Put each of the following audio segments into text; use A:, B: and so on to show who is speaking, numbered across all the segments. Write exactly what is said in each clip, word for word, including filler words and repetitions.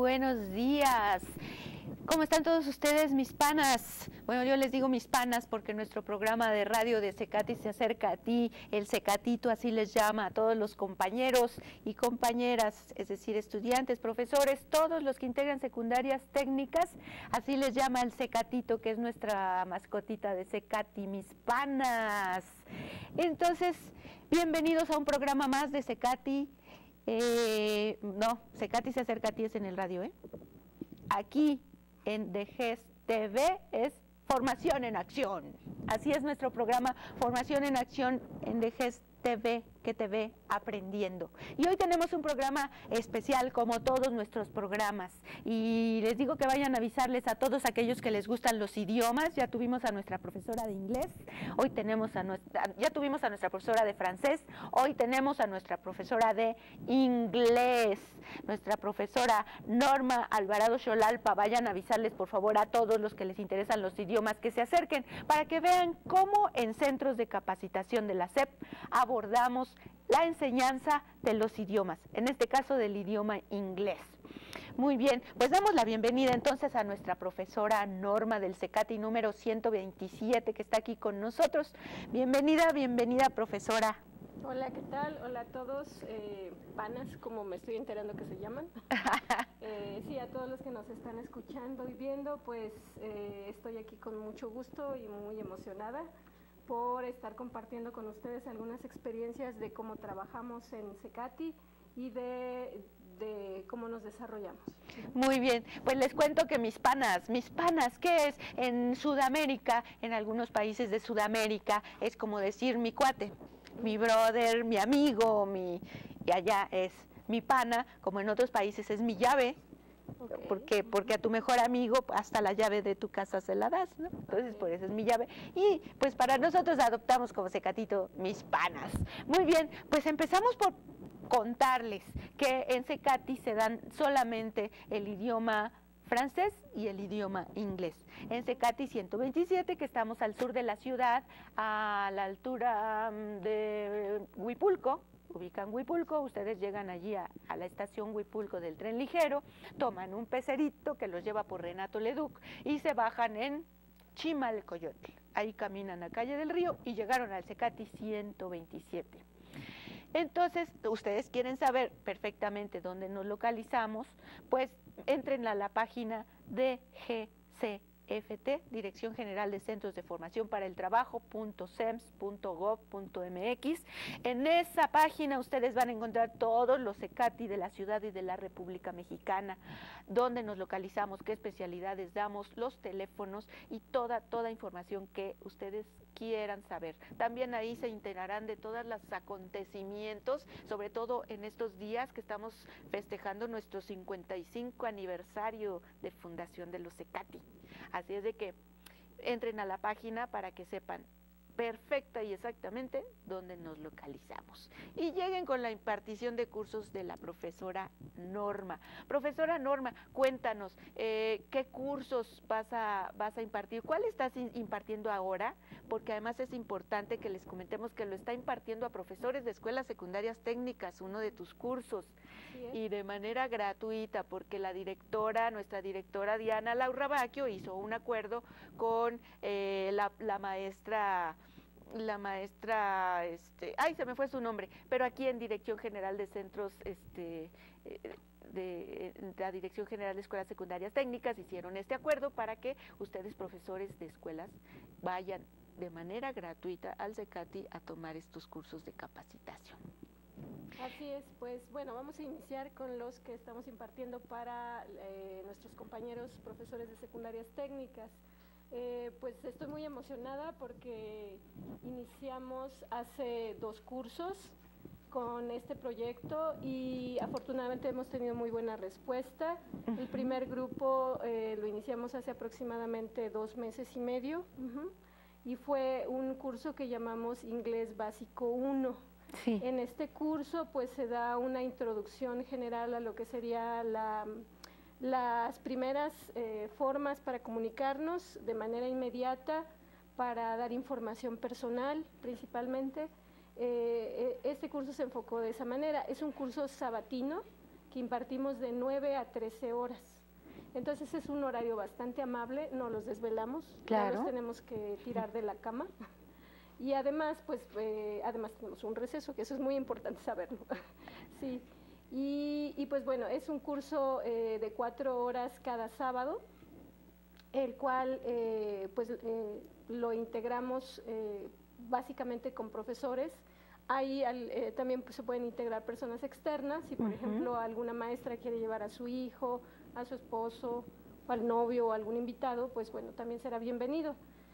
A: buenos días. ¿Cómo están todos ustedes, mis panas? Bueno, yo les digo mis panas porque nuestro programa de radio de Cecati se acerca a ti, el Cecatito, así les llama a todos los compañeros y compañeras, es decir, estudiantes, profesores, todos los que integran secundarias técnicas, así les llama el Cecatito, que es nuestra mascotita de Cecati, mis panas. Entonces, bienvenidos a un programa más de Cecati. Eh, no, Cecati se acerca a ti, es en el radio, ¿eh? Aquí en D G E S T V es Formación en Acción. Así es nuestro programa Formación en Acción en D G E S T V, que te ve aprendiendo. Y hoy tenemos un programa especial como todos nuestros programas. Y les digo que vayan a avisarles a todos aquellos que les gustan los idiomas. Ya tuvimos a nuestra profesora de inglés, hoy tenemos a nuestra, ya tuvimos a nuestra profesora de francés, hoy tenemos a nuestra profesora de inglés, nuestra profesora Norma Alvarado Xolalpa. Vayan a avisarles por favor a todos los que les interesan los idiomas que se acerquen para que vean cómo en centros de capacitación de la S E P abordamos la enseñanza de los idiomas, en este caso del idioma inglés. Muy bien, pues damos la bienvenida entonces a nuestra profesora Norma del Cecati número ciento veintisiete, que está aquí con nosotros. Bienvenida, bienvenida, profesora.
B: Hola, ¿qué tal? Hola a todos, eh, panas, como me estoy enterando que se llaman. eh, sí, a todos los que nos están escuchando y viendo, pues eh, estoy aquí con mucho gusto y muy emocionada por estar compartiendo con ustedes algunas experiencias de cómo trabajamos en Cecati y de, de cómo nos desarrollamos.
A: Muy bien, pues les cuento que mis panas, mis panas, ¿qué es? En Sudamérica, en algunos países de Sudamérica, es como decir mi cuate, mi brother, mi amigo, mi, y allá es mi pana, como en otros países es mi llave. Okay. Porque, porque a tu mejor amigo hasta la llave de tu casa se la das, ¿no? Entonces, okay, por eso es mi llave. Y pues para nosotros adoptamos como Cecatito mis panas. Muy bien, pues empezamos por contarles que en Cecati se dan solamente el idioma francés y el idioma inglés. En Cecati ciento veintisiete, que estamos al sur de la ciudad, a la altura de Huipulco, ubican Huipulco, ustedes llegan allí a, a la estación Huipulco del tren ligero, toman un pecerito que los lleva por Renato Leduc y se bajan en Chimalcoyotl. Ahí caminan a Calle del Río y llegaron al Cecati ciento veintisiete. Entonces, ustedes quieren saber perfectamente dónde nos localizamos, pues entren a la página de G C F T, Dirección General de Centros de Formación para el Trabajo punto cems punto gov punto mx. En esa página ustedes van a encontrar todos los Cecati de la ciudad y de la República Mexicana, dónde nos localizamos, qué especialidades damos, los teléfonos y toda, toda información que ustedes quieran saber. También ahí se enterarán de todos los acontecimientos, sobre todo en estos días que estamos festejando nuestro cincuenta y cinco aniversario de fundación de los Cecati. Así es de que entren a la página para que sepan perfecta y exactamente dónde nos localizamos. Y lleguen con la impartición de cursos de la profesora Norma. Profesora Norma, cuéntanos, eh, ¿qué cursos vas a, vas a impartir? ¿Cuál estás impartiendo ahora? Porque además es importante que les comentemos que lo está impartiendo a profesores de escuelas secundarias técnicas, uno de tus cursos, y de manera gratuita, porque la directora, nuestra directora Diana Laura Baquio hizo un acuerdo con eh, la, la maestra... la maestra, este, ay, se me fue su nombre, pero aquí en Dirección General de Centros, este, de, de la Dirección General de Escuelas Secundarias Técnicas hicieron este acuerdo para que ustedes, profesores de escuelas, vayan de manera gratuita al Cecati a tomar estos cursos de capacitación.
B: Así es, pues bueno, vamos a iniciar con los que estamos impartiendo para eh, nuestros compañeros profesores de secundarias técnicas. Eh, pues estoy muy emocionada porque iniciamos hace dos cursos con este proyecto y afortunadamente hemos tenido muy buena respuesta. El primer grupo eh, lo iniciamos hace aproximadamente dos meses y medio uh-huh, y fue un curso que llamamos Inglés Básico uno. Sí. En este curso pues se da una introducción general a lo que sería la... las primeras eh, formas para comunicarnos de manera inmediata, para dar información personal principalmente. Eh, este curso se enfocó de esa manera. Es un curso sabatino que impartimos de nueve a trece horas. Entonces es un horario bastante amable, no los desvelamos,
A: claro.
B: no los tenemos que tirar de la cama. Y además, pues, eh, además tenemos un receso, que eso es muy importante saberlo. Sí. Y, y pues bueno, es un curso eh, de cuatro horas cada sábado, el cual eh, pues eh, lo integramos eh, básicamente con profesores. Ahí al, eh, también pues, se pueden integrar personas externas, si por uh-huh. ejemplo alguna maestra quiere llevar a su hijo, a su esposo, o al novio o algún invitado, pues bueno, también será bienvenido.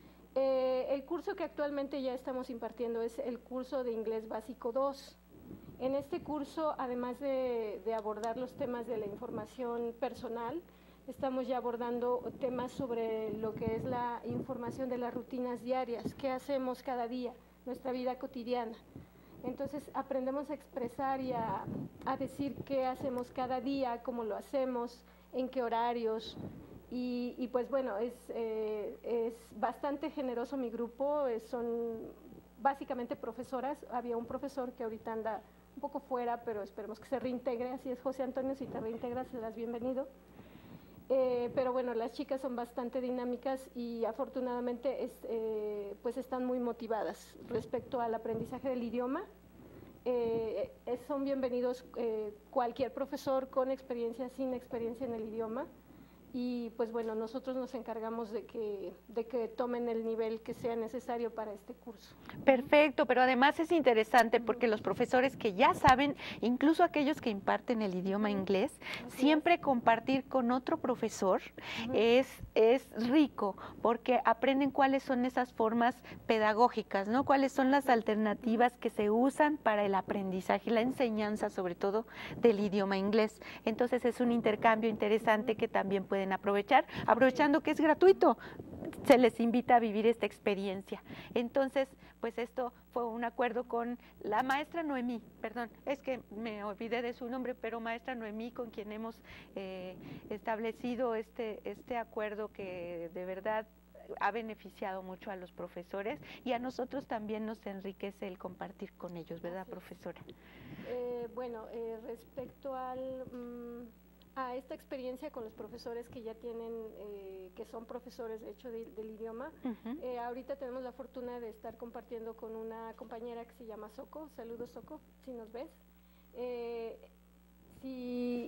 B: Eh, el curso que actualmente ya estamos impartiendo es el curso de Inglés Básico dos. En este curso, además de, de abordar los temas de la información personal, estamos ya abordando temas sobre lo que es la información de las rutinas diarias, qué hacemos cada día, nuestra vida cotidiana. Entonces aprendemos a expresar y a, a decir qué hacemos cada día, cómo lo hacemos, en qué horarios. Y, y pues bueno, es, eh, es bastante generoso mi grupo, es, son básicamente profesoras. Había un profesor que ahorita anda un poco fuera, pero esperemos que se reintegre, así es José Antonio, si te reintegras, serás bienvenido. Eh, pero bueno, las chicas son bastante dinámicas y afortunadamente es, eh, pues están muy motivadas respecto al aprendizaje del idioma. Eh, eh, son bienvenidos eh, cualquier profesor con experiencia, sin experiencia en el idioma. Y pues bueno, nosotros nos encargamos de que, de que tomen el nivel que sea necesario para este curso.
A: Perfecto, pero además es interesante porque los profesores que ya saben, incluso aquellos que imparten el idioma inglés, Así siempre es. compartir con otro profesor uh-huh. es, es rico, porque aprenden cuáles son esas formas pedagógicas, ¿no? Cuáles son las alternativas que se usan para el aprendizaje y la enseñanza, sobre todo, del idioma inglés. Entonces es un intercambio interesante que también pueden aprovechar, aprovechando que es gratuito, se les invita a vivir esta experiencia. Entonces, pues esto fue un acuerdo con la maestra Noemí, perdón, es que me olvidé de su nombre, pero maestra Noemí, con quien hemos eh, establecido este, este acuerdo que de verdad ha beneficiado mucho a los profesores y a nosotros también nos enriquece el compartir con ellos, ¿verdad, profesora?
B: Eh, bueno, eh, respecto al... Um, a esta experiencia con los profesores que ya tienen, eh, que son profesores de hecho de, del idioma. Uh-huh. eh, ahorita tenemos la fortuna de estar compartiendo con una compañera que se llama Soco. Saludos, Soco, si nos ves. Eh, si,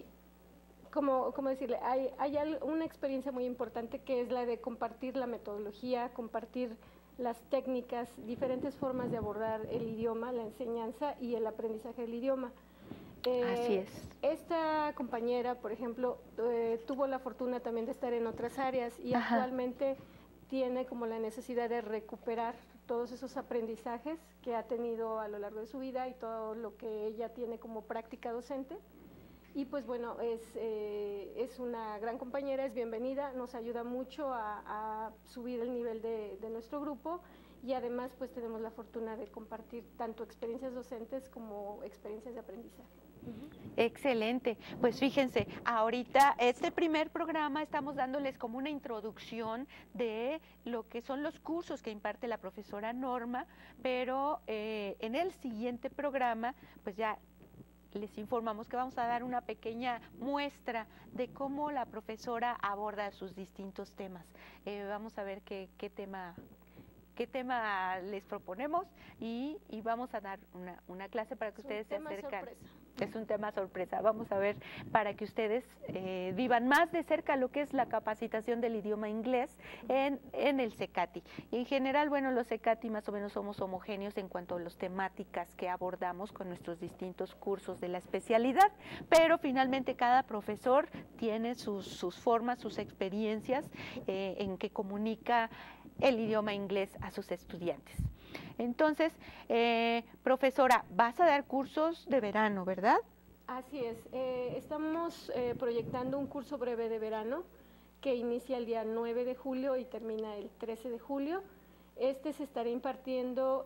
B: como, como decirle, hay, hay una experiencia muy importante que es la de compartir la metodología, compartir las técnicas, diferentes formas de abordar el idioma, la enseñanza y el aprendizaje del idioma. Eh,
A: Así es.
B: Esta compañera, por ejemplo, eh, tuvo la fortuna también de estar en otras áreas y Ajá. actualmente tiene como la necesidad de recuperar todos esos aprendizajes que ha tenido a lo largo de su vida y todo lo que ella tiene como práctica docente. Y pues bueno, es, eh, es una gran compañera, es bienvenida, nos ayuda mucho a, a subir el nivel de, de nuestro grupo. Y además pues tenemos la fortuna de compartir tanto experiencias docentes como experiencias de aprendizaje. Uh-huh.
A: Excelente, pues fíjense, ahorita este primer programa estamos dándoles como una introducción de lo que son los cursos que imparte la profesora Norma, pero eh, en el siguiente programa pues ya les informamos que vamos a dar una pequeña muestra de cómo la profesora aborda sus distintos temas. Eh, vamos a ver qué, qué tema... qué tema les proponemos y, y vamos a dar una, una clase para que
B: es
A: ustedes se acercan.
B: Sorpresa.
A: Es un tema sorpresa. Vamos a ver para que ustedes eh, vivan más de cerca lo que es la capacitación del idioma inglés en, en el CECATI. Y en general, bueno, los CECATI más o menos somos homogéneos en cuanto a las temáticas que abordamos con nuestros distintos cursos de la especialidad, pero finalmente cada profesor tiene sus, sus formas, sus experiencias eh, en que comunica el idioma inglés a sus estudiantes. Entonces, eh, profesora, vas a dar cursos de verano, ¿verdad?
B: Así es, eh, estamos eh, proyectando un curso breve de verano que inicia el día nueve de julio y termina el trece de julio. Este se estará impartiendo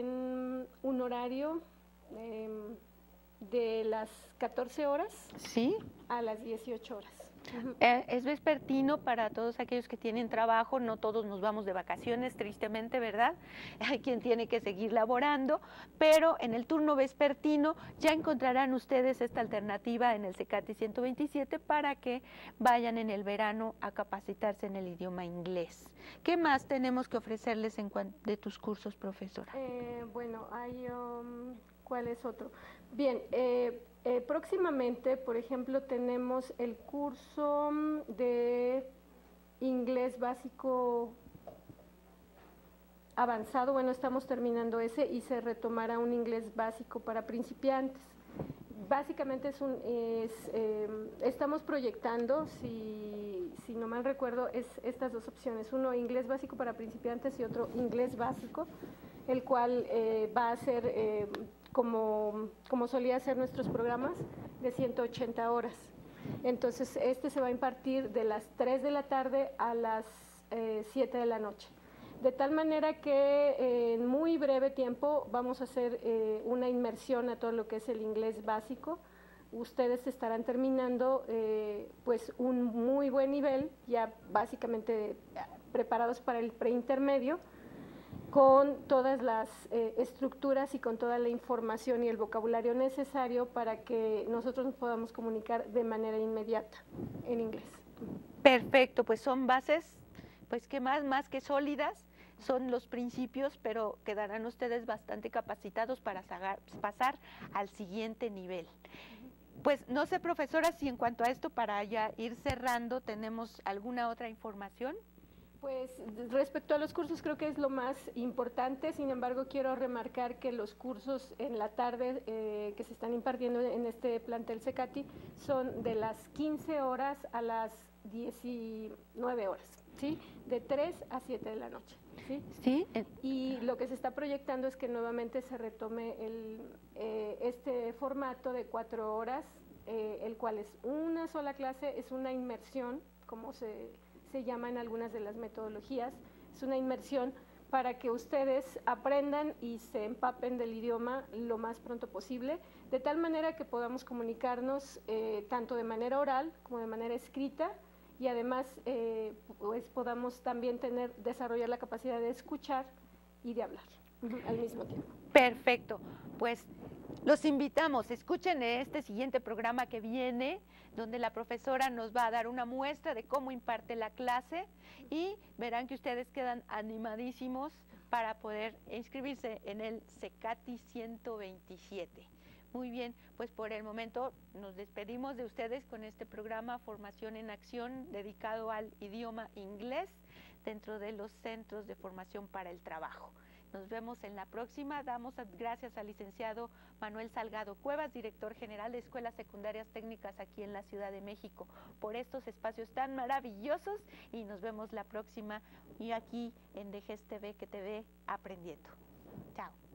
B: en un horario eh, de las catorce horas
A: ¿Sí?
B: a las dieciocho horas.
A: Uh-huh. eh, es vespertino para todos aquellos que tienen trabajo, no todos nos vamos de vacaciones, tristemente, ¿verdad? Hay quien tiene que seguir laborando, pero en el turno vespertino ya encontrarán ustedes esta alternativa en el CECATI ciento veintisiete para que vayan en el verano a capacitarse en el idioma inglés. ¿Qué más tenemos que ofrecerles en cuanto de tus cursos, profesora?
B: Eh, bueno, hay, um, ¿cuál es otro? Bien, eh, eh, próximamente, por ejemplo, tenemos el curso de inglés básico avanzado. Bueno, estamos terminando ese y se retomará un inglés básico para principiantes. Básicamente es un, es, eh, estamos proyectando, si, si no mal recuerdo, es estas dos opciones, uno inglés básico para principiantes y otro inglés básico, el cual eh, va a ser, eh, como, como solía ser nuestros programas, de ciento ochenta horas. Entonces, este se va a impartir de las tres de la tarde a las eh, siete de la noche. De tal manera que eh, en muy breve tiempo vamos a hacer eh, una inmersión a todo lo que es el inglés básico. Ustedes estarán terminando eh, pues un muy buen nivel, ya básicamente preparados para el preintermedio, con todas las eh, estructuras y con toda la información y el vocabulario necesario para que nosotros nos podamos comunicar de manera inmediata en inglés.
A: Perfecto, pues son bases, pues que más, más que sólidas, son los principios, pero quedarán ustedes bastante capacitados para sagar, pasar al siguiente nivel. Pues no sé, profesora, si en cuanto a esto, para ya ir cerrando, ¿tenemos alguna otra información?
B: Pues respecto a los cursos creo que es lo más importante, sin embargo quiero remarcar que los cursos en la tarde eh, que se están impartiendo en este plantel CECATI son de las quince horas a las diecinueve horas, ¿sí? De tres a siete de la noche. ¿Sí?
A: Sí.
B: Y lo que se está proyectando es que nuevamente se retome el, eh, este formato de cuatro horas, eh, el cual es una sola clase, es una inmersión, como se, se llama en algunas de las metodologías, es una inmersión para que ustedes aprendan y se empapen del idioma lo más pronto posible, de tal manera que podamos comunicarnos eh, tanto de manera oral como de manera escrita, y además eh, pues podamos también tener, desarrollar la capacidad de escuchar y de hablar uh-huh, al mismo tiempo.
A: Perfecto, pues los invitamos, escuchen este siguiente programa que viene, donde la profesora nos va a dar una muestra de cómo imparte la clase y verán que ustedes quedan animadísimos para poder inscribirse en el CECATI ciento veintisiete. Muy bien, pues por el momento nos despedimos de ustedes con este programa Formación en Acción dedicado al idioma inglés dentro de los Centros de Formación para el Trabajo. Nos vemos en la próxima. Damos gracias al licenciado Manuel Salgado Cuevas, director general de Escuelas Secundarias Técnicas aquí en la Ciudad de México, por estos espacios tan maravillosos y nos vemos la próxima y aquí en D G E S T V que te ve aprendiendo. Chao.